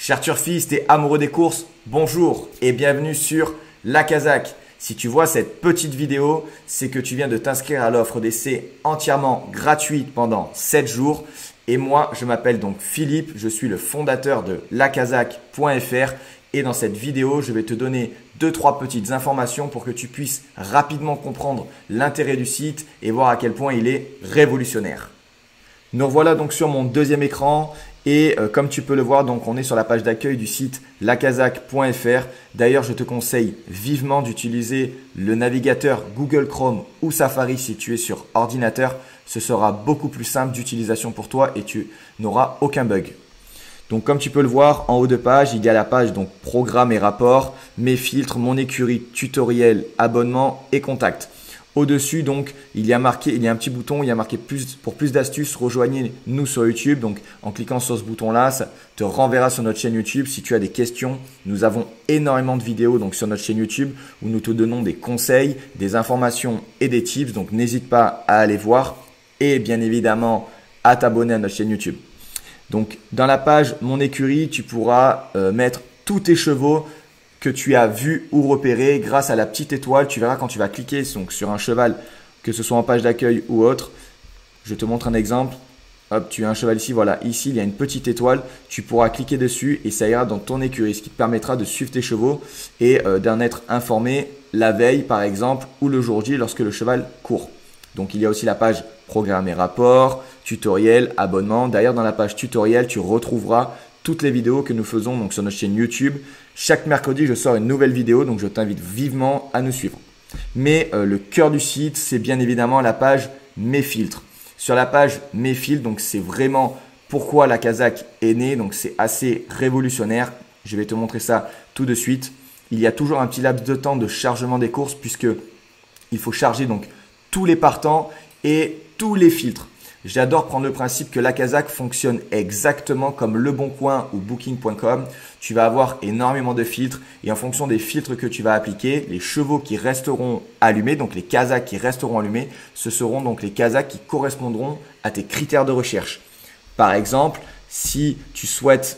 Cher turfiste et amoureux des courses, bonjour et bienvenue sur La Kazakh. Si tu vois cette petite vidéo, c'est que tu viens de t'inscrire à l'offre d'essai entièrement gratuite pendant 7 jours. Et moi, je m'appelle donc Philippe, je suis le fondateur de lakazakh.fr. Et dans cette vidéo, je vais te donner 2-3 petites informations pour que tu puisses rapidement comprendre l'intérêt du site et voir à quel point il est révolutionnaire. Nous revoilà donc sur mon deuxième écran. Et comme tu peux le voir, donc on est sur la page d'accueil du site lakazakh.fr. D'ailleurs, je te conseille vivement d'utiliser le navigateur Google Chrome ou Safari si tu es sur ordinateur. Ce sera beaucoup plus simple d'utilisation pour toi et tu n'auras aucun bug. Donc comme tu peux le voir, en haut de page, il y a la page donc programme et rapport, mes filtres, mon écurie, tutoriel, abonnement et contact. Au-dessus, donc, il y a un petit bouton, il y a marqué pour plus d'astuces, rejoignez-nous sur YouTube. Donc, en cliquant sur ce bouton-là, ça te renverra sur notre chaîne YouTube. Si tu as des questions, nous avons énormément de vidéos donc, sur notre chaîne YouTube où nous te donnons des conseils, des informations et des tips. Donc, n'hésite pas à aller voir et bien évidemment à t'abonner à notre chaîne YouTube. Donc, dans la page Mon écurie, tu pourras mettre tous tes chevaux que tu as vu ou repéré grâce à la petite étoile. Tu verras quand tu vas cliquer donc, sur un cheval, que ce soit en page d'accueil ou autre. Je te montre un exemple. Hop, tu as un cheval ici. Voilà, ici, il y a une petite étoile. Tu pourras cliquer dessus et ça ira dans ton écurie, ce qui te permettra de suivre tes chevaux et d'en être informé la veille, par exemple, ou le jour J lorsque le cheval court. Donc, il y a aussi la page programme et rapport, tutoriel, abonnement. D'ailleurs, dans la page tutoriel, tu retrouveras toutes les vidéos que nous faisons donc, sur notre chaîne YouTube. Chaque mercredi, je sors une nouvelle vidéo, donc je t'invite vivement à nous suivre. Mais le cœur du site, c'est bien évidemment la page Mes filtres. Sur la page Mes filtres, donc c'est vraiment pourquoi la Kazakh est née. Donc c'est assez révolutionnaire. Je vais te montrer ça tout de suite. Il y a toujours un petit laps de temps de chargement des courses puisque il faut charger donc tous les partants et tous les filtres. J'adore prendre le principe que la Kazakh fonctionne exactement comme Le Bon Coin ou Booking.com. Tu vas avoir énormément de filtres et en fonction des filtres que tu vas appliquer, les chevaux qui resteront allumés, donc les Kazakhs qui resteront allumés, ce seront donc les Kazakhs qui correspondront à tes critères de recherche. Par exemple, si tu souhaites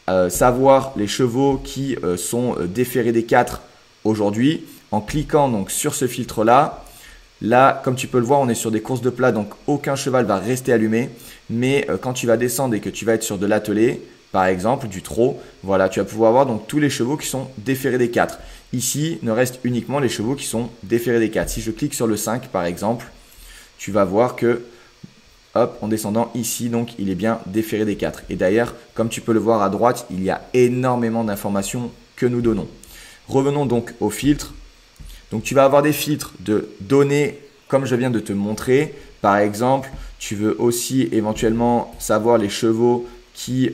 savoir les chevaux qui sont déférés des 4 aujourd'hui, en cliquant donc sur ce filtre-là, là, comme tu peux le voir, on est sur des courses de plat, donc aucun cheval va rester allumé. Mais quand tu vas descendre et que tu vas être sur de l'attelé, par exemple, du trot, voilà, tu vas pouvoir avoir donc tous les chevaux qui sont déférés des 4. Ici, ne restent uniquement les chevaux qui sont déférés des 4. Si je clique sur le 5, par exemple, tu vas voir que, hop, en descendant ici, donc, il est bien déféré des 4. Et d'ailleurs, comme tu peux le voir à droite, il y a énormément d'informations que nous donnons. Revenons donc au filtre. Donc, tu vas avoir des filtres de données comme je viens de te montrer. Par exemple, tu veux aussi éventuellement savoir les chevaux qui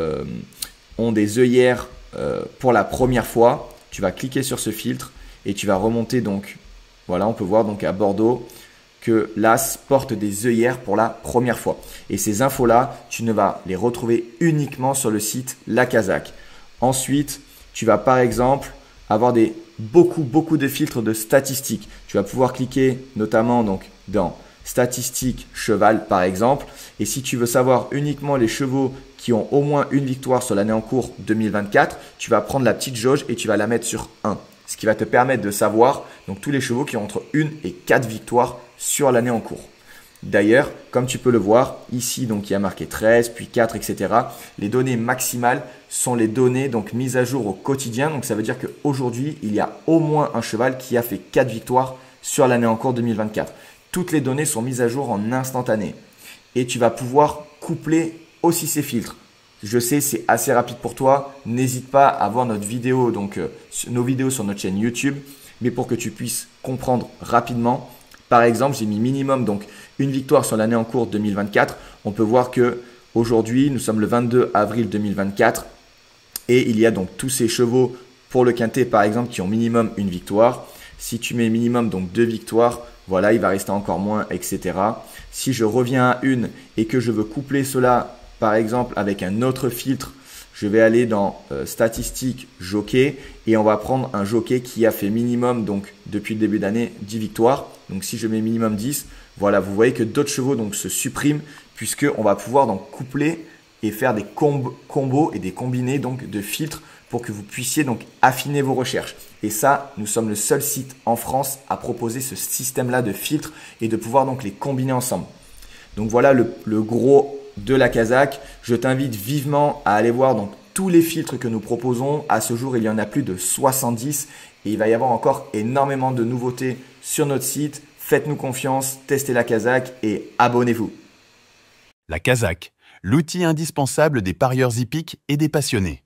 ont des œillères pour la première fois. Tu vas cliquer sur ce filtre et tu vas remonter donc. Voilà, on peut voir donc à Bordeaux que l'As porte des œillères pour la première fois. Et ces infos-là, tu ne vas les retrouver uniquement sur le site La Kazakh. Ensuite, tu vas par exemple avoir beaucoup de filtres de statistiques. Tu vas pouvoir cliquer notamment donc dans statistiques cheval par exemple. Et si tu veux savoir uniquement les chevaux qui ont au moins une victoire sur l'année en cours 2024, tu vas prendre la petite jauge et tu vas la mettre sur 1. Ce qui va te permettre de savoir donc, tous les chevaux qui ont entre 1 et 4 victoires sur l'année en cours. D'ailleurs, comme tu peux le voir, ici, donc, il y a marqué 13, puis 4, etc. Les données maximales sont les données donc, mises à jour au quotidien. Donc, ça veut dire qu'aujourd'hui, il y a au moins un cheval qui a fait 4 victoires sur l'année en cours 2024. Toutes les données sont mises à jour en instantané. Et tu vas pouvoir coupler aussi ces filtres. Je sais, c'est assez rapide pour toi. N'hésite pas à voir notre vidéo, donc, nos vidéos sur notre chaîne YouTube. Mais pour que tu puisses comprendre rapidement, par exemple, j'ai mis minimum donc une victoire sur l'année en cours 2024. On peut voir que aujourd'hui, nous sommes le 22 avril 2024 et il y a donc tous ces chevaux pour le quintet par exemple qui ont minimum une victoire. Si tu mets minimum donc 2 victoires, voilà, il va rester encore moins, etc. Si je reviens à une et que je veux coupler cela par exemple avec un autre filtre, je vais aller dans statistiques jockey et on va prendre un jockey qui a fait minimum donc depuis le début d'année 10 victoires. Donc si je mets minimum 10, voilà, vous voyez que d'autres chevaux donc se suppriment puisqu'on va pouvoir donc coupler et faire des combos et des combinés donc de filtres pour que vous puissiez donc affiner vos recherches. Et ça, nous sommes le seul site en France à proposer ce système-là de filtres et de pouvoir donc les combiner ensemble. Donc voilà le gros de la Kazakh. Je t'invite vivement à aller voir donc tous les filtres que nous proposons. À ce jour, il y en a plus de 70 et il va y avoir encore énormément de nouveautés sur notre site. Faites-nous confiance, testez la Kazakh et abonnez-vous. La Kazakh, l'outil indispensable des parieurs hippiques et des passionnés.